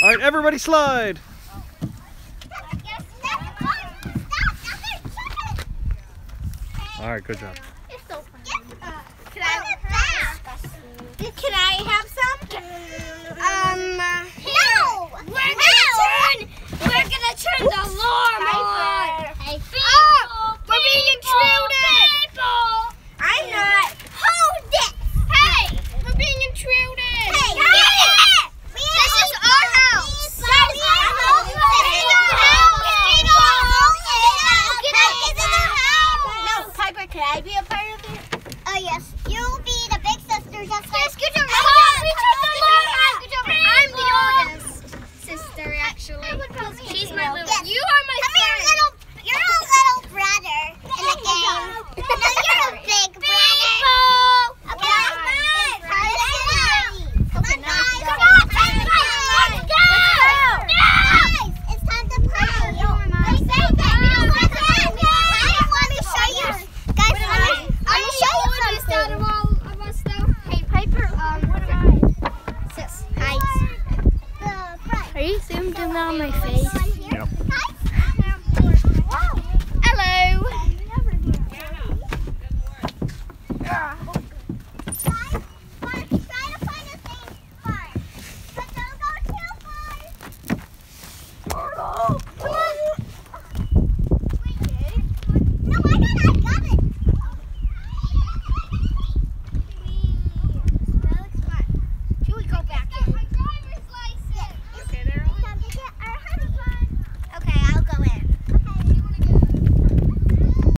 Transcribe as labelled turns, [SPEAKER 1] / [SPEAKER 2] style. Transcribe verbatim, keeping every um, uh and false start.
[SPEAKER 1] All right, everybody slide. All right, good job.
[SPEAKER 2] It's so funny. Can I, can I have some? Um, no! We're gonna turn, we're gonna turn the alarm on! Hey, people! Oh, we're being intruded! People! I'm not. Hold it! Hey! We're being intruded! Hey! Hey. This is our house! This is our house! This is our house! No, Piper, can I be a part of it? Oh, yes. You'll be the big sister just like... Good job. I'm the oldest sister, actually. She's my little... Yes. You are my Come friend. Here, little, you're a little brother in the game. No, you're a big brother. Okay, okay, come on. Come on, guys. Come on, let's go. Guys, it's time to play. Let's say that. Let me show you. Guys, let me show you something. Hey, Piper, um, what am I? Sis, hi. Are you zoomed in on my face?